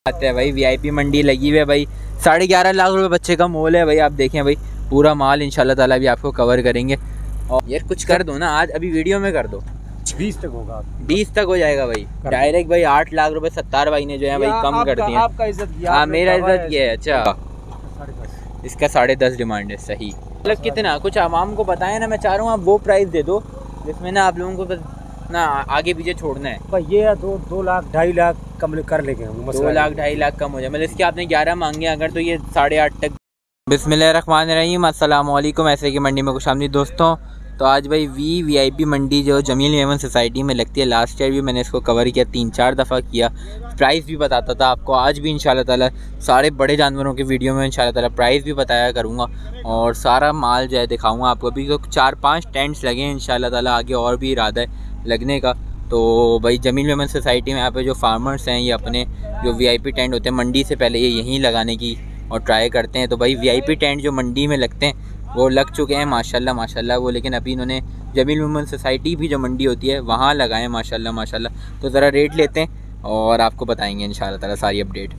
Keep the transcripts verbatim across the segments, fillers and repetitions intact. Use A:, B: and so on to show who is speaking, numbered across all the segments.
A: आते हैं भाई। वीआईपी मंडी लगी हुई है भाई। साढ़े ग्यारह लाख रुपए बच्चे का मोल है भाई। आप देखें भाई पूरा माल इंशाल्लाह ताला भी आपको कवर करेंगे। और यार कुछ कर दो ना, आज अभी वीडियो में कर दो। बीस तक होगा, बीस तक हो जाएगा भाई डायरेक्ट भाई। आठ लाख रुपए सत्तार भाई ने जो है भाई कम कर दिया। आपका इज्जत किया। हाँ मेरा इज्जत किया है। अच्छा इसका साढ़े दस डिमांड है। सही मतलब कितना कुछ आवाम को बताएं ना। मैं चाह रहा हूँ आप वो प्राइस दे दो जिसमें ना आप लोगों को ना आगे पीछे छोड़ना है भाई। ये दो दो लाख ढाई लाख कम कर लेंगे हम। दो लाख ढाई लाख कम हो जाए मतलब इसके आपने ग्यारह मांगे अगर तो ये साढ़े आठ तक। बिस्मिल्लाहिर्रहमानिर्रहीम अस्सलाम वालेकुम। ऐसे की मंडी में खुशामदीद दोस्तों। तो आज भाई वी वीआईपी मंडी जो जमील मेमन सोसाइटी में लगती है, लास्ट ईयर भी मैंने इसको कवर किया, तीन चार दफ़ा किया, प्राइस भी बताता था आपको। आज भी इंशाल्लाह ताला सारे बड़े जानवरों के वीडियो में इंशाल्लाह ताला प्राइस भी बताया करूँगा और सारा माल जो है दिखाऊँगा आपको। अभी तो चार पाँच टेंट्स लगे हैं इंशाल्लाह ताला, आगे और भी इरादा है लगने का। तो भाई जमील मेमन सोसाइटी में यहाँ पे जो फार्मर्स हैं ये अपने जो वीआईपी टेंट होते हैं मंडी से पहले ये यहीं लगाने की और ट्राई करते हैं। तो भाई वीआईपी टेंट जो मंडी में लगते हैं वो लग चुके हैं माशाल्लाह माशाल्लाह वो। लेकिन अभी इन्होंने जमील मेमन सोसाइटी भी जो मंडी होती है वहाँ लगाए माशाल्लाह माशाल्लाह। तो ज़रा रेट लेते हैं और आपको बताएंगे इंशाल्लाह ताला सारी अपडेट।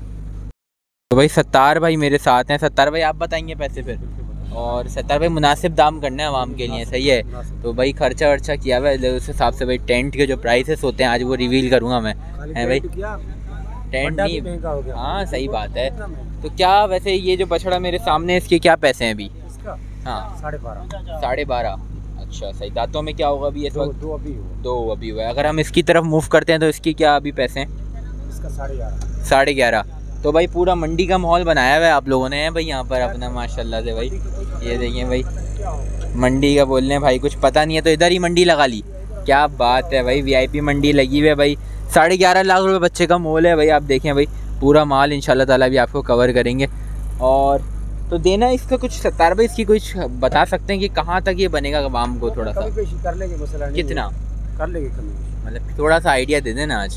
A: तो भाई सत्तार भाई मेरे साथ हैं। सत्तार भाई आप बताएंगे पैसे फिर। और सत्तार भाई मुनासिब दाम करना है आवाम के लिए, सही है। तो भाई खर्चा वर्चा किया हुआ है उस हिसाब से भाई। टेंट के जो प्राइसेस होते हैं आज वो रिवील करूँगा मैं, है भाई। टेंट नहीं, हाँ सही बात है। तो क्या वैसे ये जो बछड़ा मेरे सामने इसके क्या पैसे हैं अभी? हाँ साढ़े बारह साढ़े बारह अच्छा सही। दांतों में क्या होगा अभी इस वक्त? दो अभी हुआ दो अभी हुआ है। अगर हम इसकी तरफ मूव करते हैं तो इसकी क्या अभी पैसे हैं? इसका साढ़े ग्यारह साढ़े ग्यारह तो भाई पूरा मंडी का माहौल बनाया हुआ है आप लोगों ने है भाई यहाँ पर अपना माशाल्लाह से भाई। ये देखिए भाई मंडी का बोल रहे हैं भाई, कुछ पता नहीं है तो इधर ही मंडी लगा ली। क्या बात है भाई, वीआईपी मंडी लगी हुई है भाई। साढ़े ग्यारह लाख रुपए बच्चे का मोल है भाई। आप देखें भाई पूरा माल इंशाल्लाह ताला भी आपको कवर करेंगे। और तो देना इसका कुछ सत्तार भाई इसकी कुछ बता सकते हैं कि कहाँ तक ये बनेगा आवाम को? थोड़ा सा कर लेंगे मसला नहीं। कितना कर लेंगे कमी मतलब थोड़ा सा आइडिया दे देना। आज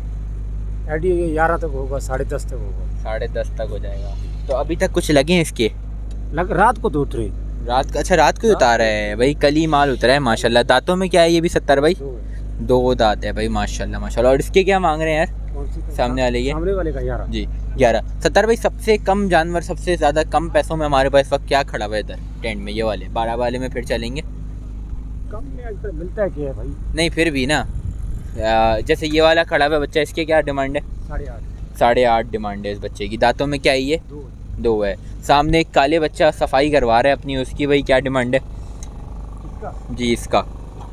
A: आइडिया ग्यारह तक होगा, साढ़े दस तक होगा। साढ़े दस तक हो जाएगा। तो अभी तक कुछ लगे हैं इसके? लग रात को तो उतरे रात का। अच्छा रात को उतारा है भाई, कल ही माल उतरा है माशाल्लाह। दांतों में क्या है ये भी सत्तार भाई? दो दांत है भाई माशाल्लाह माशाल्लाह। और इसके क्या मांग रहे हैं यार सामने वाले? ये सामने वाले का ग्यारह जी ग्यारह। सत्तर भाई सबसे कम जानवर सबसे ज़्यादा कम पैसों में हमारे पास वक्त क्या खड़ा हुआ है इधर टेंट में? ये वाले बारह वाले में फिर चलेंगे। कम में आज तक मिलता है क्या है भाई? नहीं फिर भी ना, जैसे ये वाला खड़ा हुआ बच्चा, इसके क्या डिमांड है? साढ़े आठ साढ़े आठ डिमांड है इस बच्चे की। दांतों में क्या है ये? दो दो है। सामने एक काले बच्चा सफाई करवा रहा है अपनी, उसकी भाई क्या डिमांड है? इसका जी इसका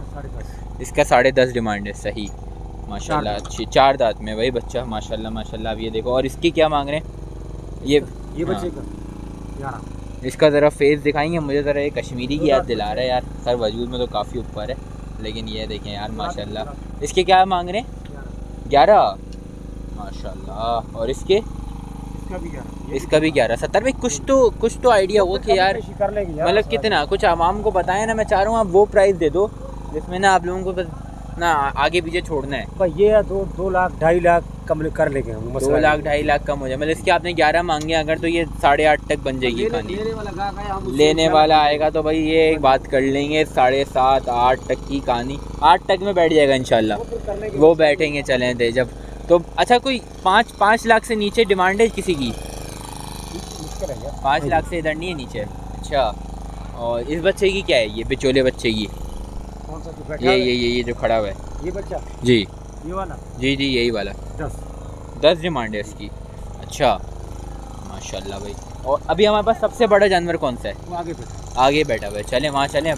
A: इसका साढ़े दस डिमांड है। सही माशाल्लाह अच्छी चार दांत में भाई बच्चा माशाल्लाह माशाल्लाह। अब ये देखो। और इसकी क्या मांग रहे हैं ये? ये बच्चे का ग्यारह। इसका ज़रा फेस दिखाएंगे मुझे ज़रा? ये कश्मीरी की याद दिला रहा है यार। सर वजूद में तो काफ़ी ऊपर है लेकिन ये देखें यार माशाल्लाह। इसके क्या मांग रहे हैं? ग्यारह माशाल्लाह। और इसके? इसका भी ग्यारह इसका भी ग्यारह। सत्तर भाई कुछ तो कुछ तो आइडिया हो कि यार मतलब कितना कुछ आवाम को बताएं ना। मैं चाह रहा हूँ आप वो प्राइस दे दो जिसमें ना आप लोगों को ना आगे पीछे छोड़ना है भाई। ये दो दो लाख ढाई लाख कम कर लेंगे हम। दो लाख ढाई लाख कम हो जाए मतलब इसके आपने ग्यारह मांगे अगर तो ये साढ़े आठ तक बन जाएगी कहानी। लेने वाला आएगा तो भाई ये एक बात कर लेंगे साढ़े सात आठ तक की कहानी। आठ तक में बैठ जाएगा इंशाल्लाह। वो बैठेंगे चलें थे जब तो। अच्छा कोई पाँच पाँच लाख से नीचे डिमांड है किसी की? पाँच लाख से इधर नहीं है नीचे। अच्छा और इस बच्चे की क्या है? ये बिचौले बच्चे की ये ये ये ये जो खड़ा हुआ है ये बच्चा जी ये वाला जी जी यही वाला दस दस डिमांड है इसकी। अच्छा माशाल्लाह भाई। और अभी हमारे पास सबसे बड़ा जानवर कौन सा है? वो आगे बैठा आगे बैठा हुआ है। चलें वहाँ चलें। अब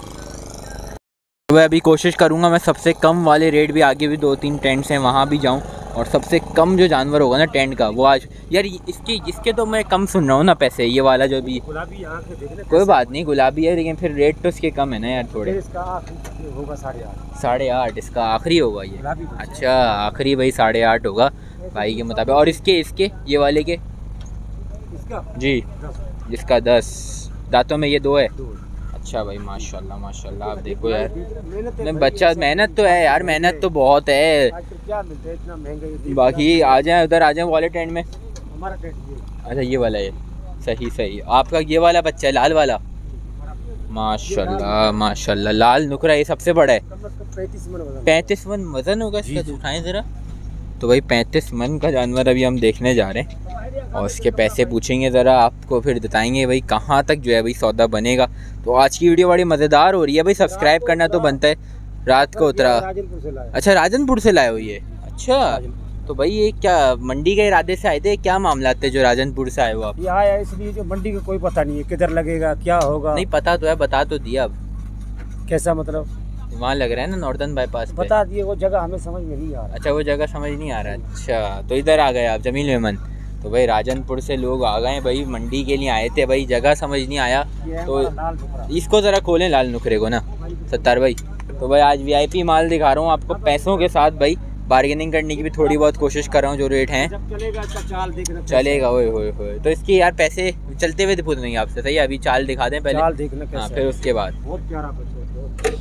A: मैं अभी कोशिश करूँगा मैं सबसे कम वाले रेट भी, आगे भी दो तीन टेंट्स हैं वहाँ भी जाऊँ और सबसे कम जो जानवर होगा ना टेंट का वो आज यार इसके इसके तो मैं कम सुन रहा हूँ ना पैसे। ये वाला जो भी गुलाबी यहाँ से देखने कोई बात नहीं गुलाबी है लेकिन फिर रेट तो इसके कम है ना यार थोड़े। इसका होगा साढ़े आठ साढ़े आठ इसका आखिरी होगा ये? अच्छा आखिरी भाई साढ़े आठ होगा भाई के मुताबिक। और इसके इसके ये वाले के? इसका जी इसका दस। दांतों में ये दो है। अच्छा भाई माशाल्लाह माशाल्लाह। आप देखो यार बच्चा मेहनत तो है यार, मेहनत तो बहुत है। क्या मिलता है इतना महंगा? बाकी आ जाए उधर आ जाए वाले टेंट में। हमारा टेंट ये अच्छा ये वाला है। सही सही। आपका ये वाला बच्चा है लाल वाला माशाल्लाह माशाल्लाह। लाल नुकरा ये सबसे बड़ा है। पैंतीस मन वजन होगा इसका। उठाएं ज़रा तो भाई पैंतीस मन का जानवर अभी हम देखने जा रहे हैं और उसके पैसे पूछेंगे ज़रा, आपको फिर बताएंगे भाई कहाँ तक जो है भाई सौदा बनेगा। तो आज की वीडियो बड़ी मज़ेदार हो रही है भाई, सब्सक्राइब करना तो बनता है। रात को उतरा, अच्छा राजनपुर से लाए हो ये? अच्छा, तो भाई ये क्या मंडी के इरादे से आए थे, क्या मामला थे जो राजनपुर से आए हो आप?
B: यहाँ आया इसलिए जो मंडी का कोई पता नहीं है, किधर लगेगा क्या होगा।
A: नहीं पता तो है, बता तो दिया। अब
B: कैसा मतलब?
A: वहाँ लग रहा है ना नॉर्दर्न बाईपास पे।
B: बता दिए, वो जगह हमें समझ में नहीं आ रहा।
A: अच्छा वो जगह समझ नहीं आ रहा। अच्छा तो इधर आ गए आप जमील मेमन। तो भाई राजनपुर से लोग आ गए भाई, मंडी के लिए आए थे भाई, जगह समझ नहीं आया तो इसको ज़रा खोलें लाल नुकरे को ना सत्तार भाई। तो भाई आज वीआईपी माल दिखा रहा हूँ आपको पैसों के साथ भाई, बार्गेनिंग करने की भी थोड़ी बहुत कोशिश कर रहा हूँ। जो रेट हैं
B: चलेगा, चाल देखना
A: चलेगा। ओए होए होए, तो इसकी यार पैसे चलते हुए पूछ नहीं आपसे, सही है? अभी चाल दिखा दें पहले,
B: चाल देखना
A: हाँ फिर उसके बाद।
B: बहुत प्यारा बच्चा।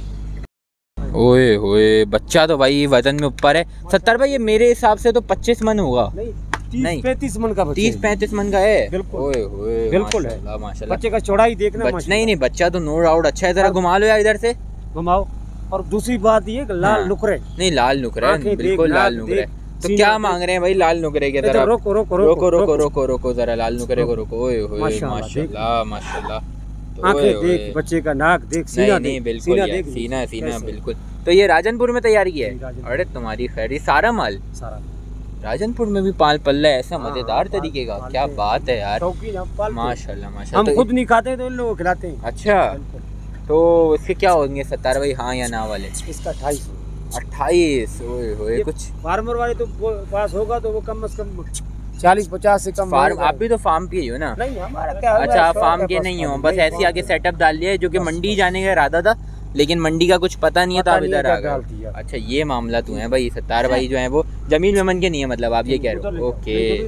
A: ओए होए, बच्चा तो भाई वजन में ऊपर है। सत्तर भाई ये मेरे हिसाब से तो पच्चीस मन होगा।
B: नहीं पैंतीस मन का,
A: तीस पैंतीस मन का है।
B: बिल्कुल
A: ओए होए,
B: बिल्कुल है
A: माशाल्लाह।
B: बच्चे का चौड़ाई देखना।
A: नहीं नहीं बच्चा तो नो डाउट अच्छा है, जरा घुमा लो यार इधर से,
B: घुमाओ। और दूसरी बात ये लाल
A: हाँ।
B: नुकरे,
A: नहीं लाल नुकरे, बिल्कुल लाल नुकरे। तो क्या मांग रहे हैं भाई लाल नुकरे के? जरा
B: रोको रोको
A: रोको रोको रोको रोको जरा लाल नुकरे को रोको। ओए होए माशाल्लाह माशाल्लाह।
B: आंखें देख, बच्चे का नाक देख, सीना
A: नहीं बिल्कुल सीना सीना बिल्कुल। तो ये राजनपुर में तैयार किया है? अरे तुम्हारी खैर, ये सारा माल
B: सारा
A: राजनपुर में भी पाल पल्ला है ऐसा मजेदार तरीके का, क्या बात है यार, माशाल्लाह माशाल्लाह।
B: हम खुद नहीं खाते तो इन लोगों को खिलाते हैं।
A: अच्छा तो इसके क्या होंगे सत्तार भाई, हाँ या ना वाले?
B: इसका अट्ठाईस
A: अट्ठाईस। ओए होए, कुछ
B: फार्मर वाले तो पास होगा तो वो कम से कम चालीस पचास से कम।
A: फार्म आप भी तो फार्म के ही हो ना?
B: नहीं हमारा क्या।
A: अच्छा फार्म के नहीं हो, बस ऐसे आगे सेटअप डाल दिया है, जो कि मंडी जाने का इरादा था लेकिन मंडी का कुछ पता नहीं है तो आप इधर आ गए। अच्छा ये मामला तो है भाई। सत्तार भाई जो है वो जमील मेमन के नहीं है, मतलब आप ये कह रहे हो?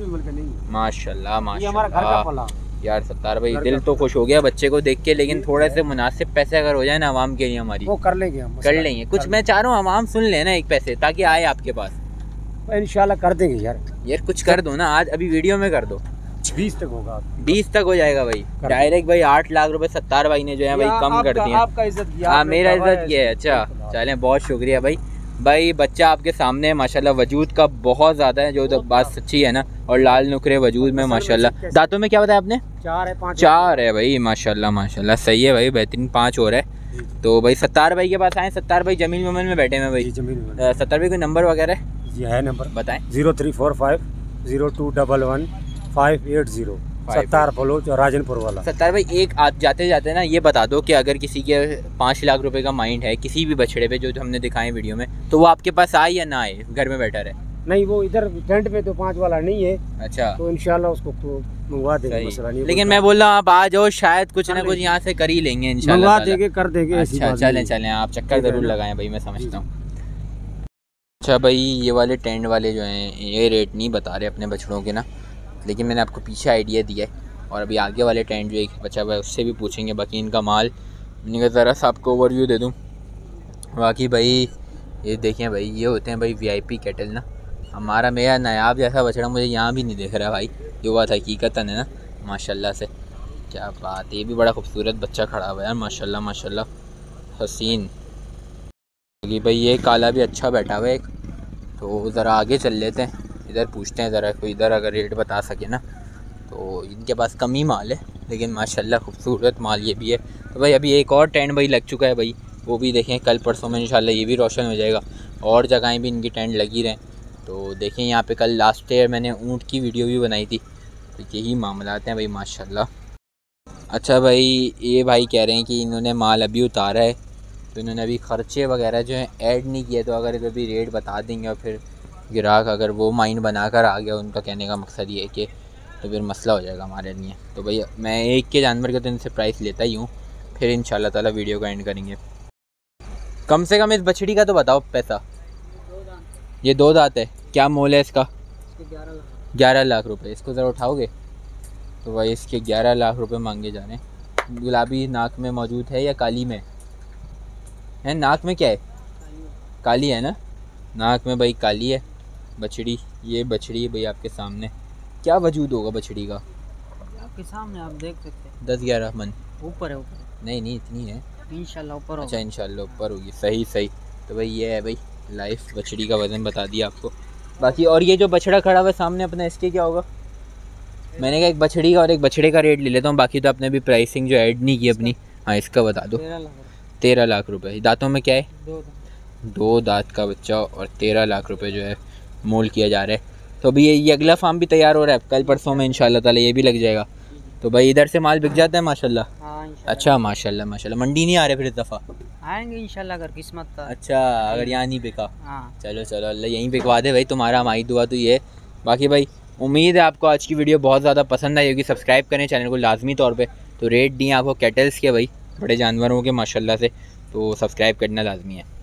A: ओके माशाल्लाह माशाल्लाह यार सत्तार भाई, दिल तो खुश हो गया बच्चे को देख के, लेकिन थोड़े से मुनासिब पैसे अगर हो जाए ना आवाम के लिए हमारी,
B: वो कर लेंगे हम,
A: कर लेंगे कुछ। मैं चाह रहा हूँ आवाम सुन लेना एक पैसे, ताकि आए आपके पास।
B: इंशाल्लाह कर देंगे यार।
A: यार कुछ कर दो ना, आज अभी वीडियो में कर दो।
B: बीस तक होगा,
A: बीस तक हो जाएगा भाई डायरेक्ट भाई। आठ लाख रुपए सत्तार भाई ने जो है भाई कम कर दिया।
B: आपका इज्जत किया,
A: हाँ मेरा इज्जत किया है। अच्छा चलें, बहुत शुक्रिया भाई। भाई बच्चा आपके सामने है माशाल्लाह, वजूद का बहुत ज़्यादा है, जो तो बात सच्ची है ना। और लाल नुकरे वजूद में माशाल्लाह। दांतों में क्या बताया आपने?
B: चार है, पाँच
A: चार है भाई माशाल्लाह माशाल्लाह, सही है भाई, बेहतरीन। पाँच और है। तो भाई सत्तार भाई के पास आए। सत्तार भाई जमील मेमन में बैठे हैं भाई। सत्तार भाई कोई नंबर वगैरह
B: है? नंबर
A: बताएं।
B: Zero three four five zero two double one five eight zero सत्तार फलो जो राजनपुर वाला। सत्तार भाई एक आप जाते जाते ना ये बता दो कि अगर किसी के पाँच लाख रुपए का माइंड है किसी भी बछड़े पे जो हमने दिखाए वीडियो में, तो वो आपके पास आए या ना आए, घर में बैठा रहे? नहीं वो इधर टेंट पे तो पाँच वाला नहीं है। अच्छा तो इंशाल्लाह उसको मंगवा देंगे, मसला नहीं।
A: लेकिन मैं बोल रहा हूँ आप आ जाओ, शायद कुछ ना कुछ यहाँ से कर ही लेंगे इंशाल्लाह,
B: मंगवा देंगे, कर देंगे।
A: अच्छा चलें चलें, आप चक्कर जरूर लगाएं भाई, मैं समझता हूँ। अच्छा भाई ये वाले टेंट वाले जो हैं ये रेट नहीं बता रहे अपने बछड़ों के ना, लेकिन मैंने आपको पीछे आइडिया दिया है। और अभी आगे वाले टेंट जो एक बचा हुआ है उससे भी पूछेंगे बाकी इनका माल। मैंने कहा ज़रा सा आपको ओवरव्यू दे दूँ। बाकी भाई ये देखें भाई, ये होते हैं भाई वीआईपी कैटल ना। हमारा मेरा नायाब जैसा बछड़ा मुझे यहाँ भी नहीं दिख रहा भाई, जो बात हकीकतन है ना माशाल्लाह से। क्या बात, ये भी बड़ा खूबसूरत बच्चा खड़ा हुआ है यार माशाल्लाह माशाल्लाह, हसीन। कि भाई ये काला भी अच्छा बैठा हुआ है एक। तो ज़रा आगे चल लेते हैं, इधर पूछते हैं ज़रा कोई इधर अगर रेट बता सके ना। तो इनके पास कम ही माल है लेकिन माशाल्लाह खूबसूरत माल ये भी है। तो भाई अभी एक और टेंट भाई लग चुका है भाई, वो भी देखें कल परसों में इंशाल्लाह ये भी रोशन हो जाएगा। और जगहें भी इनकी टेंट लगी रहें। तो देखें यहाँ पे कल लास्ट ईयर मैंने ऊँट की वीडियो भी बनाई थी, तो यही मामलात हैं भाई माशाल्लाह। अच्छा भाई ये भाई कह रहे हैं कि इन्होंने माल अभी उतारा है, तो इन्होंने अभी ख़र्चे वगैरह जो हैं ऐड नहीं किए। तो अगर अभी रेट बता देंगे और फिर ग्राहक अगर वो माइंड बनाकर आ गया, उनका कहने का मकसद ये है कि तो फिर मसला हो जाएगा हमारे लिए। तो भैया मैं एक के जानवर के तो इनसे प्राइस लेता ही हूँ, फिर इंशाल्लाह ताला वीडियो का एंड करेंगे। कम से कम इस बछड़ी का तो बताओ पैसा। ये दो दांत है, क्या मोल है इसका? ग्यारह लाख रुपए। इसको ज़रा उठाओगे? तो भाई इसके ग्यारह लाख रुपए मांगे जा रहे हैं। गुलाबी नाक में मौजूद है या काली में है? नाक में क्या है? काली है ना, नाक में भाई काली है बछड़ी। ये बछड़ी है भाई आपके सामने। क्या वजूद होगा बछड़ी का?
B: आपके सामने आप देख सकते हैं।
A: दस ग्यारह मन
B: ऊपर है। ऊपर
A: नहीं नहीं इतनी है
B: इंशाल्लाह ऊपर।
A: अच्छा इंशाल्लाह ऊपर होगी, सही सही। तो भाई ये है भाई लाइफ बछड़ी का वज़न बता दिया आपको। बाकी और ये जो बछड़ा खड़ा हुआ है सामने अपना, इसके क्या होगा? मैंने कहा एक बछड़ी का और एक बछड़े का रेट ले लेता हूँ, बाकी तो आपने भी प्राइसिंग जो ऐड नहीं की अपनी। हाँ इसका बता दो। तेरह लाख रुपए। दांतों में क्या है?
B: दो
A: दो दांत का बच्चा और तेरह लाख रुपए जो है मोल किया जा रहा है। तो अभी ये ये अगला फार्म भी तैयार हो रहा है, कल परसों में इंशाल्लाह ताला ये भी लग जाएगा। तो भाई इधर से माल बिक जाता है माशाल्लाह?
B: हाँ,
A: अच्छा माशाल्लाह माशाल्लाह। मंडी नहीं आ रहे फिर इस दफ़ा?
B: आएंगे इंशाल्लाह अगर किस्मत का।
A: अच्छा, अगर यहाँ नहीं बिका।
B: हाँ
A: चलो चलो अल्लाह यहीं बिकवा दे भाई, तुम्हारा हमारी दुआ तो ये है। बाकी भाई उम्मीद है आपको आज की वीडियो बहुत ज़्यादा पसंद आई होगी। सब्सक्राइब करें चैनल को लाजमी तौर पे। तो रेट दिए आपको कैटल्स के भाई, बड़े जानवरों के माशाल्लाह से, तो सब्सक्राइब करना लाजमी है।